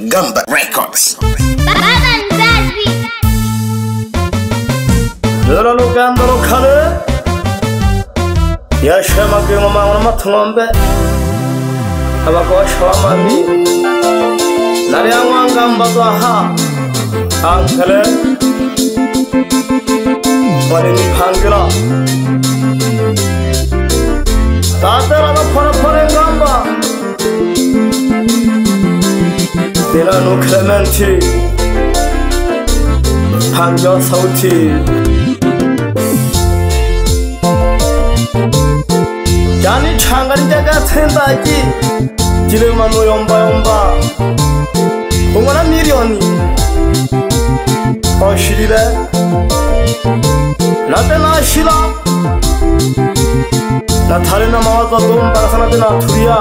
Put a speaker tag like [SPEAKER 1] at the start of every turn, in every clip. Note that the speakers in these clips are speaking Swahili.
[SPEAKER 1] Gamba Records.
[SPEAKER 2] Lolo Luganda Lokale Yashama Gimama Matumbe Abakosha Mami Nariama Gamba Zaha Ankele Wanini Pangila Tatara Pora Gamba Dilano Clementi Panga Sauti Yani changan jaga tendaki jile manu yomba ungana milioni oshirire nate na shila na thare na mawaza dom barasana de na thuria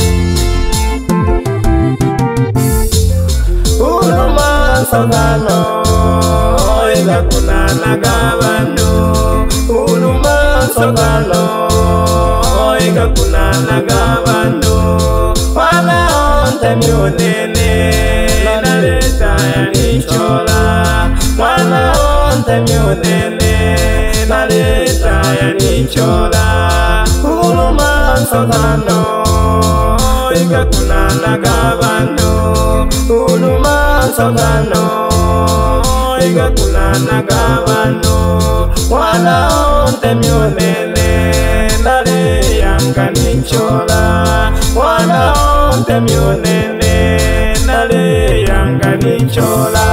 [SPEAKER 2] uluma sagano ega kunana gabano uluma sagano Ega kunana gabando Wana onte miunene Naleta ya nichola Wana onte miunene Naleta ya nichola Uluma sotano Ega kunana gabando Uluma sotano Ega kunana gabando Wana onte miunene Nale yanga nichola Wana onte mionene Nale yanga nichola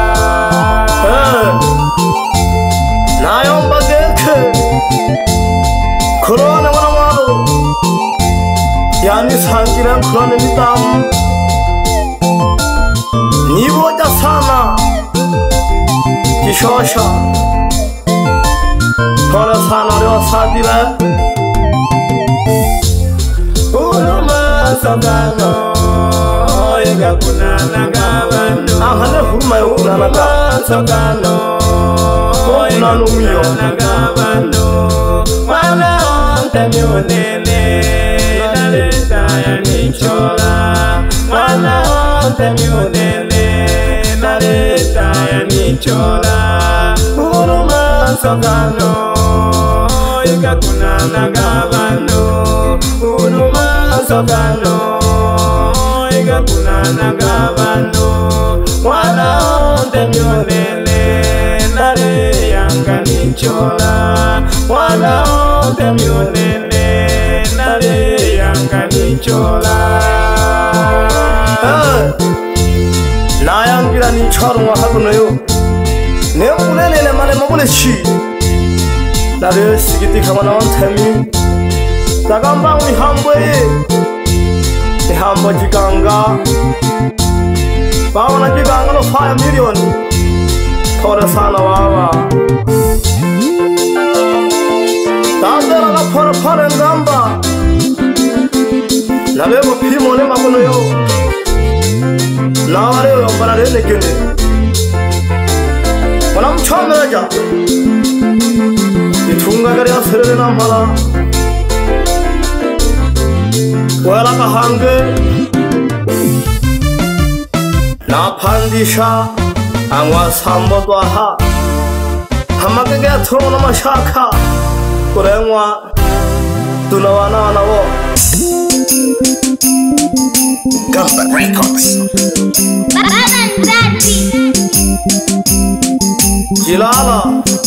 [SPEAKER 2] Nayomba geke Kurone wana walo Yani sangira kurone nitam Nivoja sana Kishosha Kore sana leo sadile Uluma sagano Ega kunana gabano Ahane huma ya kunana sagano Ega kunana gabano Wana onte mionene Naleta ya nichola Wana onte mionene Naleta ya nichola Uluma sagano Ega kunana gabano Uluma sagano Ega kunana gabano Wana onte mionene Nare yanga nichola Wana onte mionene Nare yanga nichola Nayangira nichola Wahakuno yo Neulele male mabule shi Nare sigiti kamana ontemi Tagambang ni hamba jiganga Bawana jiganga no 5 million Thora sana wawa Tadera na pora ngamba Nalebo pimo ne makono yo Naware yo barare ne kene Wanam chomeraja Itunga gari asere na mala Wala kahange Na pandisha Angwa sambo dwaha Hamake gaya thungo na mashaka Kurengwa Tunawana anawo
[SPEAKER 1] Gamba Records.
[SPEAKER 2] Jilala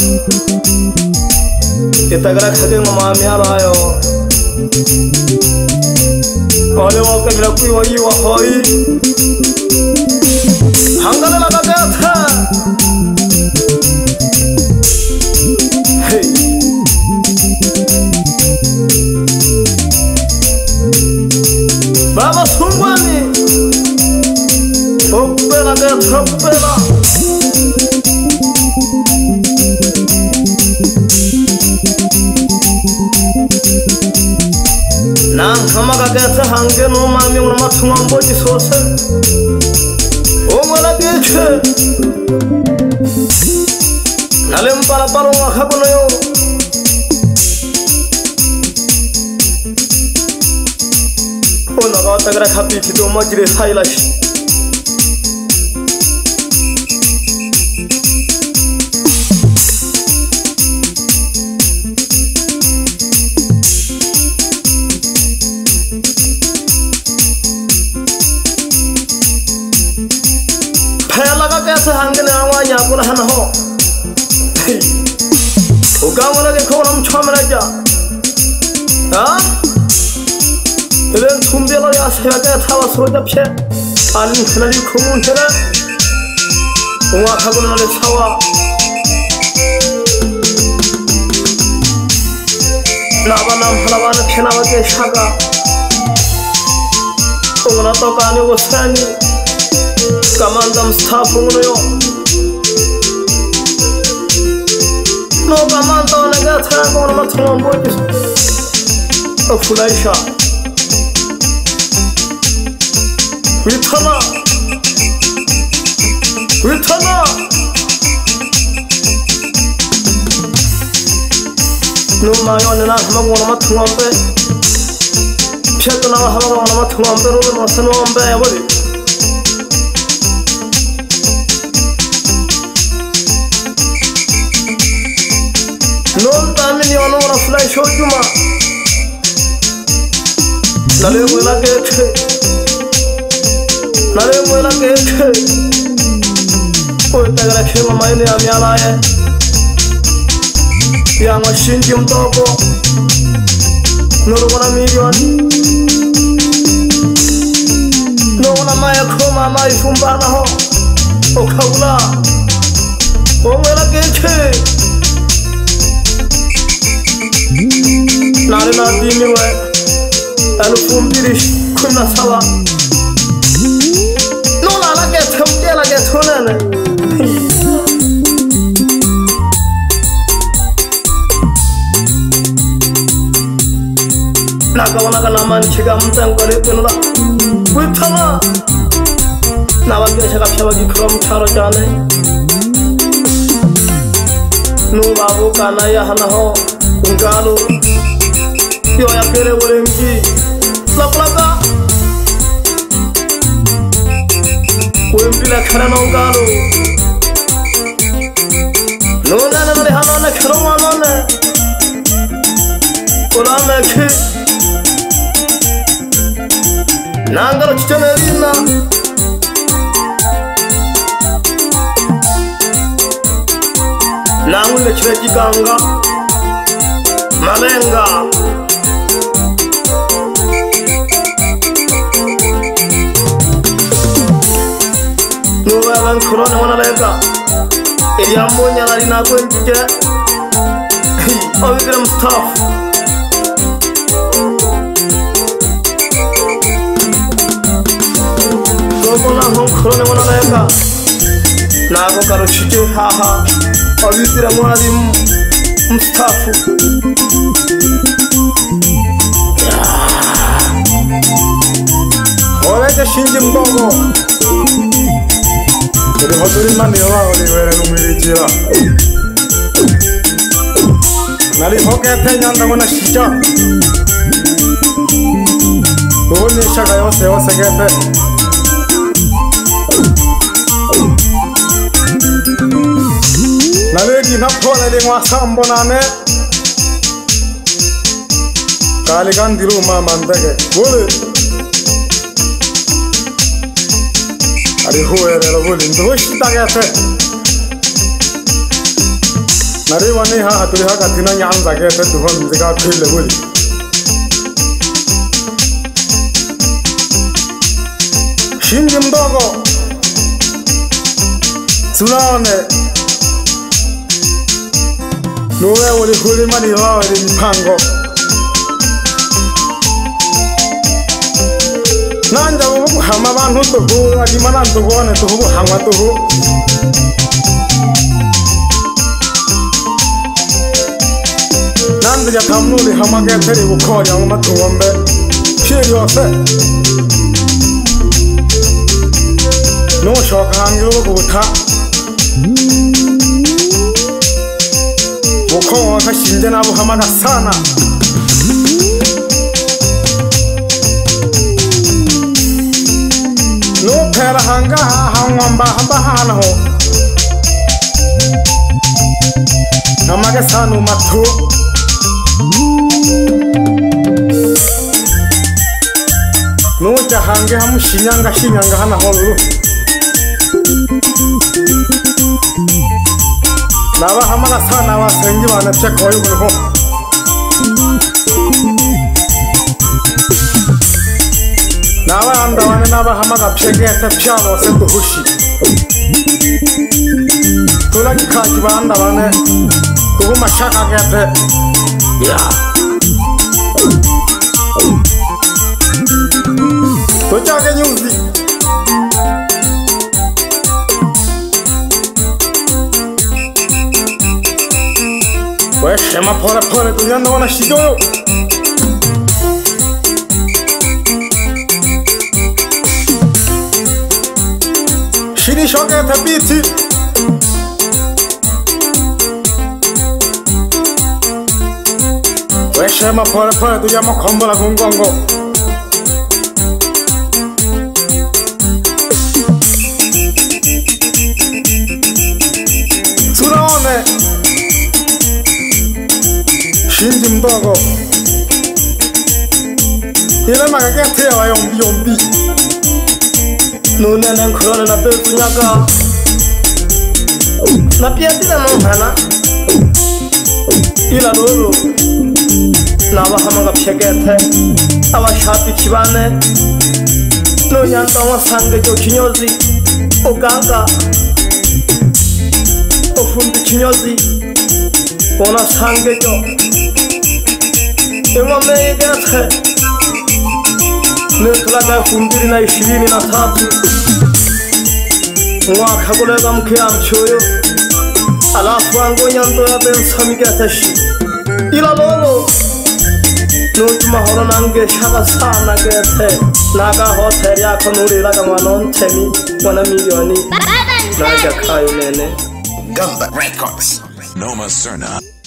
[SPEAKER 2] Kita gerak hati mamami alayo Kale waka milakui wayi wahoi Hangale laga gaya tha Hey Baba sungwani Hoppela gaya hoppela Nang hamaga gaya hange no mami unama tumambo jisose Omala geche Nalem para wakakuno yo Ona ga tagra khapi kido majre sailash sa hangin na wanya ko na hanaho ugang wala ke ko nam chhamra ja ha ilen thumbela ya sa ka thawa soja phe alin khnali khumun thera unga khagun na le sawa naba nam halawan khnawa ke shaga ungna to kane wasani kamandam sthapung yo no kamando naga thara ko na thom boy to fulaisha withana no ma yo na hama ko na thom be pheto na hama ko na thom be ro na sano be abodi non tamini ono na fly show juma nale mola ke oi tagara khema mai ne amyala ye ya machine jum to ko noro na million no na mai khoma mai fumba na ho o khawla o mola ke nare na dini wa anu fumbirish kunna sawa no la ke thamte la ke thona na na kawana kana man chiga mtang kare penula withama na wa ke shaka shaba ki khrom tharo jane no babu kana ya hana ho ungalo yo ya pere orengi laplaga wembila kharana ungalo no na na hana na khroma na ola na ke nangaro chichone na nangu le chreji ganga malenga no van corona wana lega ya monya na ina ko nje ogram staff no hon corona wana lega na ko karo chite ha ha obitira mwali mstafu ole ke shinji mdogo uri hoduri mani wa uri were numirijira nali hoke penyanda mona shija oni shaka yose gepe nalegi na pole le wasambo nane kaligan dilu ma mandage bole ari hoere la bole ndo shita gate nare wani ha haturi ha katina nyanza gate tu hon diga phile bole shinjim dogo sunane nowe wali huli mani wa wali mpango nanja wubu hama bantu tuhu adimana tuhu ane tuhu hama tuhu nanja ya tamnu li hama geteri wuko ya wama tuwambe shiri wase no shoka hangi wubu wuta wuko waka shinjena wu hama ga sana no pera hanga hangwamba hamba hana ho namage sanu matu no jahange ham shinyanga hana ho Naba hamana sana wa sengi wana check oil ko. Naba anda wana naba hamaga pshege ta pshamo se to hushi. Tola ki khaji banda wana to mashaka gate. Ya. To jage nyuzi. 왜 쉐마 퍼레 그냥 너나 시도요 시리 쇼게 타비티 왜 쉐마 퍼레 그냥 뭐 컴보라 공공고 수라오네 신짐도 하고 이런 말에 깨트려와 용비 눈에는 그러는 나 뺄수냐가 나 삐아띠라는 하나 이라로로 나와 하마가 펴게테 아와 샤피 집안에 너양 땅와 상대조 기녀지 오가가 오훈드 기녀지 오나 상대조 영원의 곁에 내 클라가 훈들이나 시리나 타프 와 가고래 감게 암초요 알아프 안고년도야 된 섬이 곁에시 이라로로 노주마 호런한게 샤가 사나 곁에 나가 호텔이야 건우리라가 와놓은 템이 원한 미련이 나가 가요네네
[SPEAKER 1] Gamba Records.
[SPEAKER 3] Noma Serna.